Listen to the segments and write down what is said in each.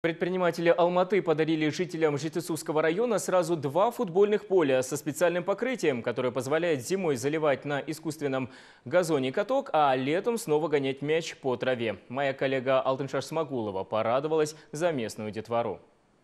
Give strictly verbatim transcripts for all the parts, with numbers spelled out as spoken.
Предприниматели Алматы подарили жителям Жетысусского района сразу два футбольных поля со специальным покрытием, которое позволяет зимой заливать на искусственном газоне каток, а летом снова гонять мяч по траве. Моя коллега Алтыншаш Смагулова порадовалась за местную детвору.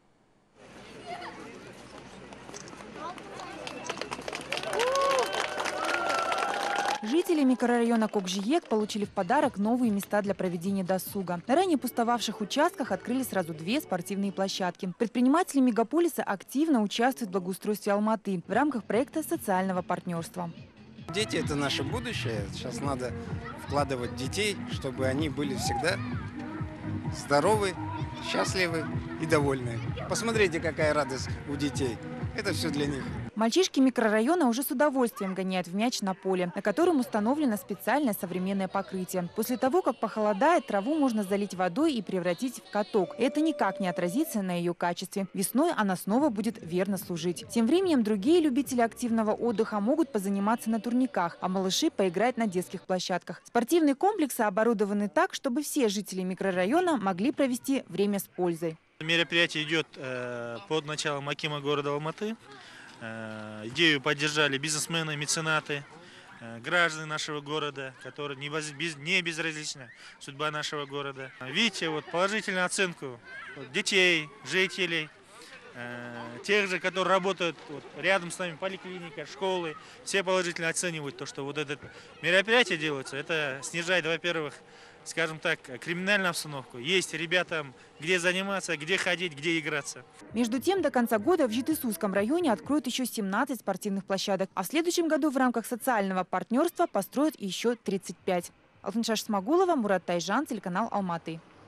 Жители микрорайона Кокжиек получили в подарок новые места для проведения досуга. На ранее пустовавших участках открыли сразу две спортивные площадки. Предприниматели мегаполиса активно участвуют в благоустройстве Алматы в рамках проекта социального партнерства. Дети – это наше будущее. Сейчас надо вкладывать в детей, чтобы они были всегда здоровы, счастливы и довольны. Посмотрите, какая радость у детей. Это все для них. Мальчишки микрорайона уже с удовольствием гоняют в мяч на поле, на котором установлено специальное современное покрытие. После того, как похолодает, траву можно залить водой и превратить в каток. Это никак не отразится на ее качестве. Весной она снова будет верно служить. Тем временем другие любители активного отдыха могут позаниматься на турниках, а малыши поиграть на детских площадках. Спортивные комплексы оборудованы так, чтобы все жители микрорайона могли провести время с пользой. Мероприятие идет э, под началом акима города Алматы. Э, идею поддержали бизнесмены, меценаты, э, граждане нашего города, которые не, без, без, не безразлична судьба нашего города. Видите, вот положительную оценку детей, жителей, э, тех же, которые работают вот, рядом с нами, поликлиника, школы, все положительно оценивают то, что вот это мероприятие делается. Это снижает, во-первых, скажем так, криминальную обстановку. Есть ребятам где заниматься, где ходить, где играться. Между тем, до конца года в Жетысусском районе откроют еще семнадцать спортивных площадок. А в следующем году в рамках социального партнерства построят еще тридцать пять. Алтыншаш Смагулова, Мурат Тайжан, телеканал Алматы.